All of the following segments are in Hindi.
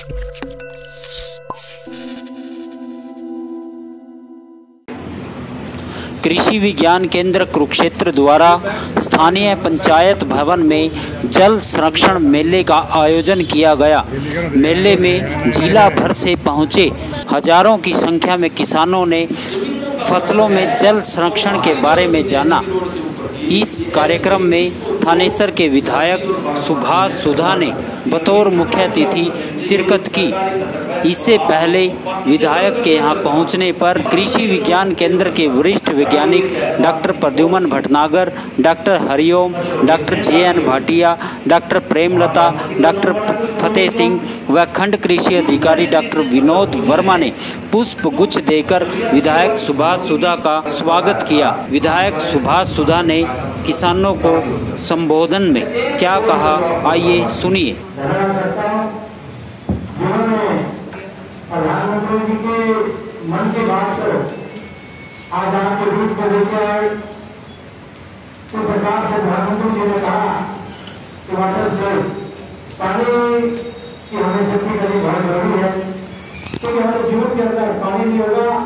कृषि विज्ञान केंद्र कुरुक्षेत्र द्वारा स्थानीय पंचायत भवन में जल संरक्षण मेले का आयोजन किया गया। मेले में जिला भर से पहुंचे हजारों की संख्या में किसानों ने फसलों में जल संरक्षण के बारे में जाना। इस कार्यक्रम में थानेसर के विधायक सुभाष सुधा ने बतौर मुख्य अतिथि शिरकत की। इससे पहले विधायक के यहां पहुंचने पर कृषि विज्ञान केंद्र के वरिष्ठ वैज्ञानिक doctor Pradyuman Bhatnagar, doctor Hariom, doctor JN. Bhatia, doctor Premlata, doctor Fateh Singh व खंड कृषि अधिकारी डॉक्टर विनोद वर्मा ने पुष्प गुच्छ देकर विधायक सुभाष सुधा का स्वागत किया। विधायक सुभाष सुधा ने किसानों को संबोधन में क्या कहा, आइए सुनिए। प्रधानमंत्री जी के मन की बात को आज आपके रूप में लेकर इस प्रकार से प्रधानमंत्री जी ने कहा कि वाटर से पानी की हमें शक्ति करनी बहुत जरूरी है, क्योंकि हमारे जीवन के अंदर पानी नहीं होगा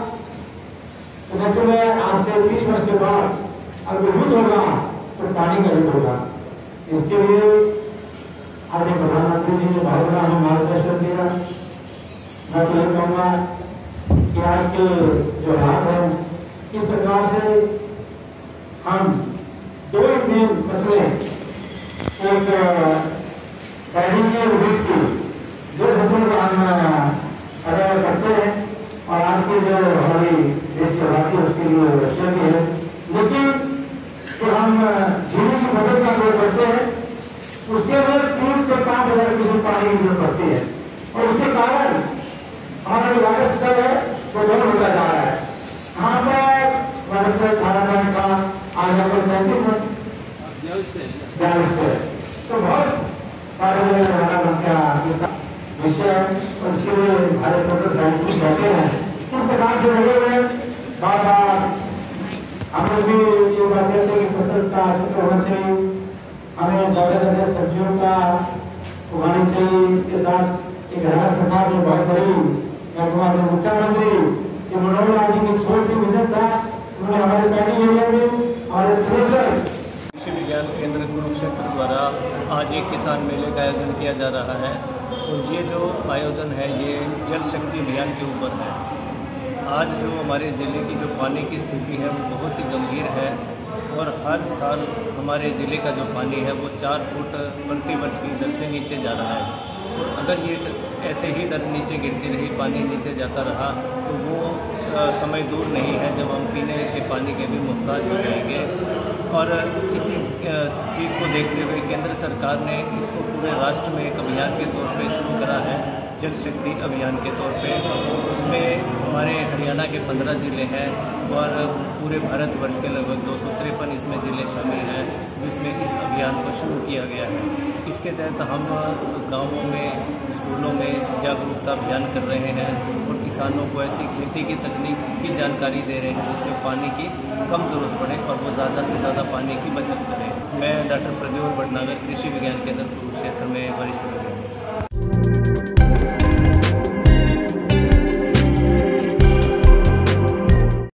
तो बच्चों में आज से 30 वर्ष के बाद अगर युद्ध होगा तो पानी का युद्ध होगा। इसके लिए आज प्रधानमंत्री जी ने बहुत बड़ा हमें मार्गदर्शन दिया। मैं तो ये कहूँगा कि आज के जो हालात हैं इस प्रकार से हम दो मेन फसलें, एक पैडी की और वीट की, दो फसलों का हम अगर करते हैं और आज की जो हमारी देश की आबादी है उसके लिए रक्षा भी है। लेकिन जो हम गेहूं की फसल का प्रयोग करते हैं उसके लिए 3 से 5 हजार क्यूसेक पानी की जरूरत पड़ती है और उसके कारण हमारा जो वाटर सिस्टम है वो डल होता जा रहा है। यहाँ पर वाटर सिस्टम 18 का आज यहाँ 35 है, 42 है, तो बहुत हमारा विषय है। उसके लिए भारत में साइंटिस्ट बैठे हैं किस प्रकार से लगे हुए बार बार हम लोग भी ये बात कहते हैं कि फसल का चित्र होना चाहिए, हमें ज्यादा सब्जियों का उगानी चाहिए। इसके साथ एक राज्य सरकार में बहुत बड़ी हमारे मुख्यमंत्री श्री मनोहर लाल जी की सोच थी, विजन था, उन्होंने हमारे पैडी एरिया में हमारे कृषि विज्ञान केंद्र कुरुक्षेत्र द्वारा आज एक किसान मेले का आयोजन किया जा रहा है और ये जो आयोजन है ये जल शक्ति अभियान के ऊपर है। आज जो हमारे ज़िले की जो पानी की स्थिति है वो बहुत ही गंभीर है और हर साल हमारे ज़िले का जो पानी है वो 4 फुट प्रति वर्ष की दर से नीचे जा रहा है। अगर ये ऐसे ही दर नीचे गिरती रही, पानी नीचे जाता रहा तो वो समय दूर नहीं है जब हम पीने के पानी के भी मुहताज हो जाएंगे। और इसी चीज़ को देखते हुए केंद्र सरकार ने इसको पूरे राष्ट्र में एक अभियान के तौर पे शुरू करा है, जल शक्ति अभियान के तौर पे। इसमें हमारे हरियाणा के 15 ज़िले हैं और पूरे भारतवर्ष के लगभग 253 इसमें ज़िले शामिल हैं जिसमें इस अभियान को शुरू किया गया है। इसके तहत हम गाँवों में, स्कूलों में जागरूकता अभियान कर रहे हैं और किसानों को ऐसी खेती की तकनीक की जानकारी दे रहे हैं जिससे पानी की कम ज़रूरत पड़े और वो ज़्यादा से ज़्यादा पानी की बचत करें। मैं डॉक्टर प्रद्युमन भटनागर, कृषि विज्ञान केंद्र कुरुक्षेत्र में वरिष्ठ वैज्ञानिक।